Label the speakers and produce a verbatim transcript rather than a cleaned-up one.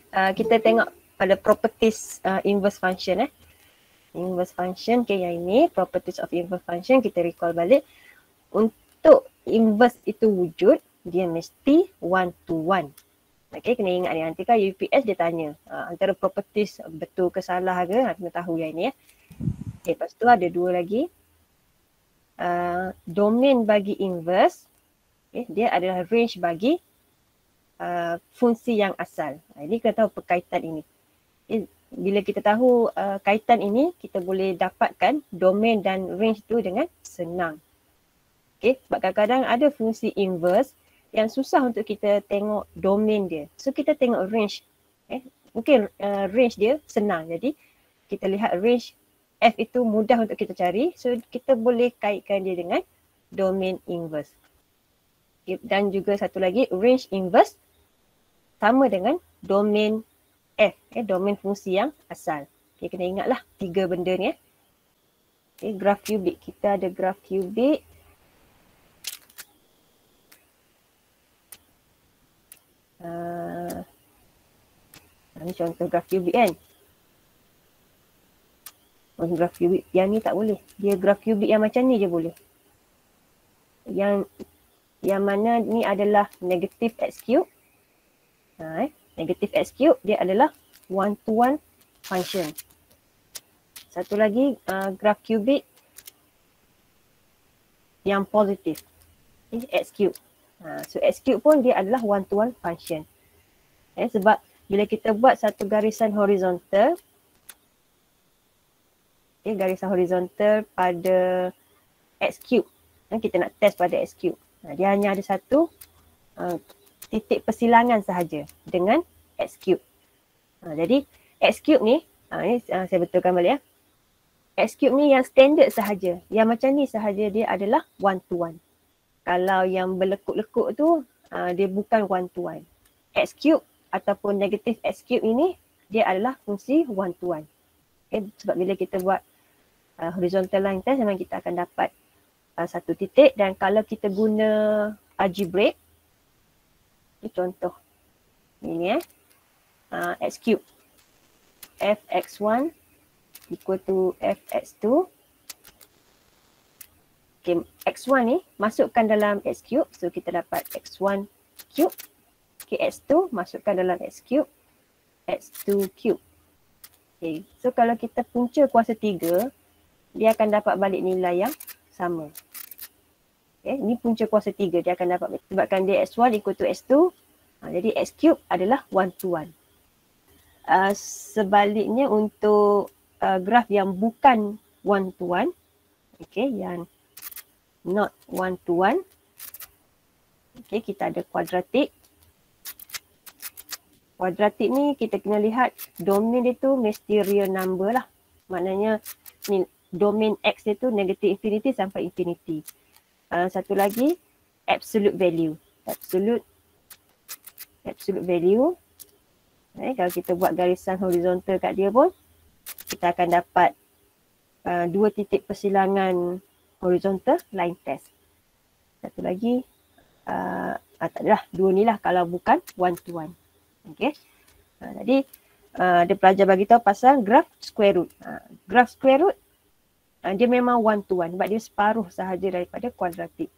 Speaker 1: uh, kita tengok pada properties uh, inverse function eh. Inverse function, okay, yang ini properties of inverse function, kita recall balik. Untuk inverse itu wujud, dia mesti one to one. Okay, kena ingat ni, nanti kan U P S dia tanya uh, antara properties betul ke salah ke, kena tahu yang ini ya. Okay, lepas tu ada dua lagi. Uh, domain bagi inverse, okay, dia adalah range bagi uh, fungsi yang asal. Uh, ini kena tahu perkaitan ini. Okay, bila kita tahu uh, kaitan ini, kita boleh dapatkan domain dan range tu dengan senang. Okay, sebab kadang-kadang ada fungsi inverse yang susah untuk kita tengok domain dia. So kita tengok range. Eh, mungkin uh, range dia senang. Jadi kita lihat range F itu mudah untuk kita cari. So kita boleh kaitkan dia dengan domain inverse. Okay, dan juga satu lagi, range inverse sama dengan domain F, eh, domain fungsi yang asal. Okay, kena ingatlah tiga benda ni. Eh. Okay, graf kubik. Kita ada graf kubik. Uh, ini contoh graf kubik kan. Oh, graf kubik. Yang ni tak boleh. Dia graf kubik yang macam ni je boleh. Yang yang mana ni adalah negative x cube. Ha, eh. Negative x cube dia adalah one to one function. Satu lagi uh, graf kubik yang positif. Okay, x cube. Ha, so x cube pun dia adalah one to one function. Eh, sebab bila kita buat satu garisan horizontal, okay, garisan horizontal pada x cube. Eh, kita nak test pada x cube. Ha, dia hanya ada satu uh, titik persilangan sahaja dengan x cube. Ha, jadi x cube ni, ha, ni uh, saya betulkan balik ya. X cube ni yang standard sahaja. Yang macam ni sahaja dia adalah one to one. Kalau yang berlekuk-lekuk tu uh, dia bukan one to one. X cube ataupun negatif x cube ini dia adalah fungsi one to one. Okay, sebab bila kita buat uh, horizontal line test memang kita akan dapat uh, satu titik, dan kalau kita guna algebraic, ini contoh ini eh uh, x cube f x one equal to f x two. Okay, x one ni masukkan dalam x cube, so kita dapat x one cube. Okay, x two masukkan dalam x cube, x two cube. Okay, so kalau kita punca kuasa tiga, dia akan dapat balik nilai yang sama. Okay, ni punca kuasa tiga, dia akan dapat, sebabkan dia x one equal to x two, ha, jadi x cube adalah one to one. Uh, sebaliknya untuk uh, graf yang bukan one to one, okay, yang not one to one, okay, kita ada kuadratik. Kuadratik ni kita kena lihat domain dia tu mesti real number lah. Maknanya ni domain x dia tu negative infinity sampai infinity. Uh, satu lagi absolute value. Absolute absolute value. Eh, kalau kita buat garisan horizontal kat dia pun, kita akan dapat uh, dua titik persilangan horizontal line test. Satu lagi, uh, ah, tak adalah, dua ni lah kalau bukan one to one. Okay. Uh, jadi, uh, dia pelajar bagi tahu pasal graf square root. Uh, graf square root, uh, dia memang one to one sebab dia separuh sahaja daripada kuadratik.